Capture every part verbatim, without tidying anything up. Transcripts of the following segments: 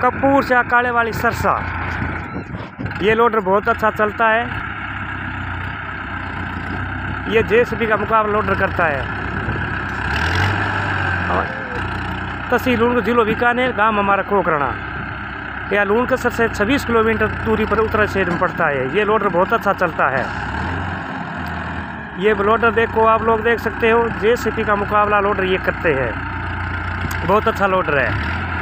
कपूर से काले वाली सरसा। ये लोडर बहुत अच्छा चलता है। ये जेसीबी का मुकाबला लोडर करता है। तहसील लूणकसर, जिला बीकानेर, गांव हमारा कोकराना। यह लूणकसर से छब्बीस किलोमीटर दूरी पर उत्तरी साइड में पड़ता है। ये लोडर बहुत अच्छा चलता है। ये लोडर देखो, आप लोग देख सकते हो, जेसीबी का मुकाबला लोडर ये करते हैं। बहुत अच्छा लोडर है।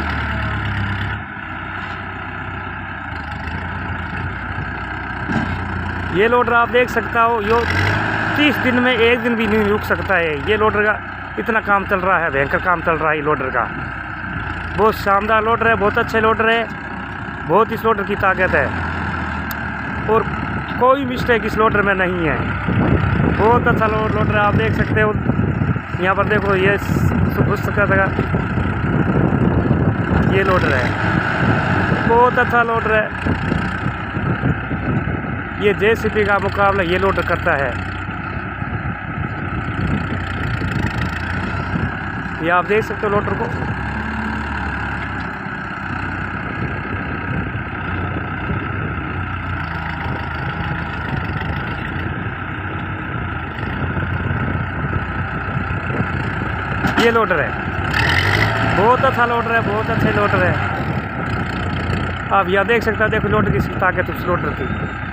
ये लोडर आप देख सकता हो, यो तीस दिन में एक दिन भी नहीं रुक सकता है। ये लोडर का इतना काम चल रहा है, भयंकर काम चल रहा है ये लोडर का। बहुत शानदार लोडर है, बहुत अच्छे लोडर है, बहुत इस लोडर की ताकत है और कोई मिस्टेक इस लोडर में नहीं है। बहुत अच्छा लोडर है, आप देख सकते हो। यहाँ पर देखो, ये घुस सकता था, ये लोडर है, बहुत अच्छा लोडर है। ये जेसीबी का मुकाबला ये लोडर करता है। ये आप देख सकते हो लोडर को। ये लोडर है, बहुत अच्छा लोडर है, बहुत अच्छे लोडर है। आप यहाँ देख सकते हो, देखो लोडर की ताकत उस लोडर की।